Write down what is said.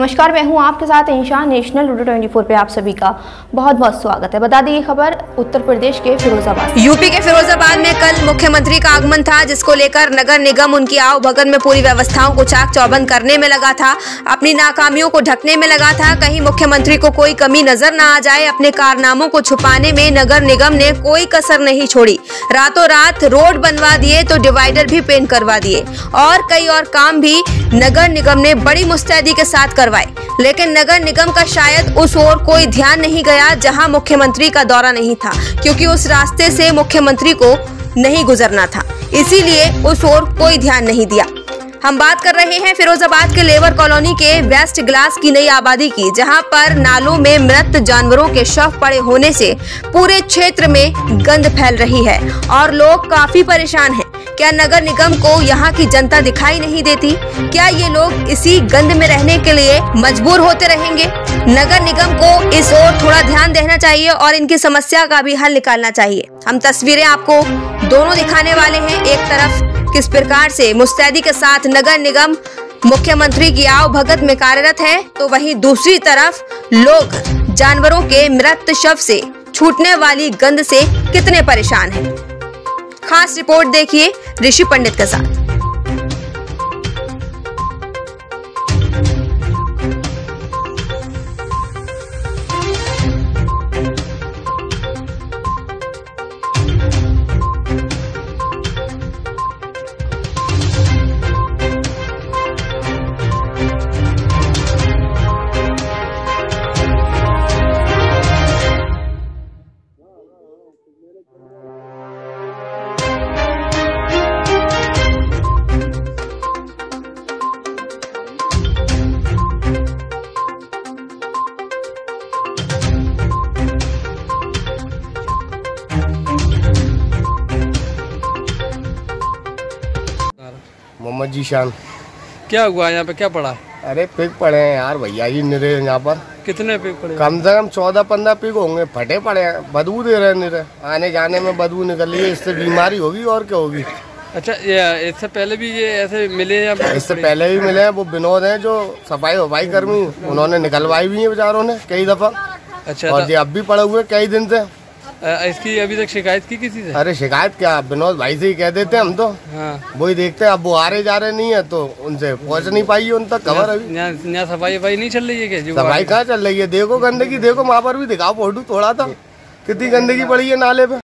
नमस्कार, मैं हूं आपके साथ इंशान। नेशनल लूडो 24 पे आप सभी का बहुत बहुत स्वागत है। बता दें ये खबर उत्तर प्रदेश के फिरोजाबाद, यूपी के फिरोजाबाद में कल मुख्यमंत्री का आगमन था, जिसको लेकर नगर निगम उनकी आओ भगत में पूरी व्यवस्थाओं को चाक चौबंद करने में लगा था, अपनी नाकामियों को ढकने में लगा था। कहीं मुख्यमंत्री को कोई कमी नजर न आ जाए, अपने कारनामों को छुपाने में नगर निगम ने कोई कसर नहीं छोड़ी। रातों रात रोड बनवा दिए तो डिवाइडर भी पेंट करवा दिए और कई और काम भी नगर निगम ने बड़ी मुस्तैदी के साथ करवाए। लेकिन नगर निगम का शायद उस ओर कोई ध्यान नहीं गया जहां मुख्यमंत्री का दौरा नहीं था, क्योंकि उस रास्ते से मुख्यमंत्री को नहीं गुजरना था, इसीलिए उस ओर कोई ध्यान नहीं दिया। हम बात कर रहे हैं फिरोजाबाद के लेबर कॉलोनी के वेस्ट ग्लास की नई आबादी की, जहां पर नालों में मृत जानवरों के शव पड़े होने से पूरे क्षेत्र में गंद फैल रही है और लोग काफी परेशान हैं। क्या नगर निगम को यहाँ की जनता दिखाई नहीं देती? क्या ये लोग इसी गंद में रहने के लिए मजबूर होते रहेंगे? नगर निगम को इस ओर थोड़ा ध्यान देना चाहिए और इनकी समस्या का भी हल निकालना चाहिए। हम तस्वीरें आपको दोनों दिखाने वाले हैं। एक तरफ किस प्रकार से मुस्तैदी के साथ नगर निगम मुख्यमंत्री की आओ भगत में कार्यरत है, तो वहीं दूसरी तरफ लोग जानवरों के मृत शव से छूटने वाली गंद से कितने परेशान हैं। खास रिपोर्ट देखिए ऋषि पंडित के साथ। मोहम्मद जीशान। क्या हुआ यहाँ पे, क्या पड़ा? अरे पिग पड़े हैं यार भैया जी निरे यहाँ पर। कितने पिग पड़े? कम से कम 14-15 पिग होंगे, फटे पड़े हैं, बदबू दे रहे हैं निरे, आने जाने में बदबू निकल रही है, इससे बीमारी होगी और क्या होगी। अच्छा, ये इससे पहले भी ये ऐसे मिले या? इससे पहले भी मिले हैं, वो विनोद हैं जो सफाई कर्मी, उन्होंने निकलवाई भी है बेचारों ने कई दफा। अच्छा, और ये अब भी पड़े हुए कई दिन से। इसकी अभी तक शिकायत की किसी से? अरे शिकायत क्या, विनोद भाई से ही कह देते हैं हम तो। हाँ, वही देखते हैं, अब वो आ रहे जा रहे नहीं है तो उनसे पहुंच नहीं पाई है उन तक खबर। अभी यहाँ सफाई नहीं चल रही है क्या? सफाई कहाँ चल रही है? देखो गंदगी, देखो वहाँ पर भी दिखाओ फोटो थोड़ा था, कितनी गंदगी पड़ी है नाले पे।